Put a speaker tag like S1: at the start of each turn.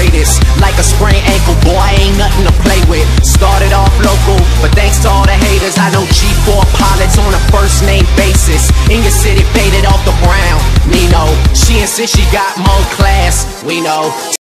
S1: greatest. Like a sprained ankle, boy, I ain't nothing to play with. Started off local, but thanks to all the haters, I know G4 pilots on a first name basis. In your city, faded off the ground, Nino. She insists she got more class, we know.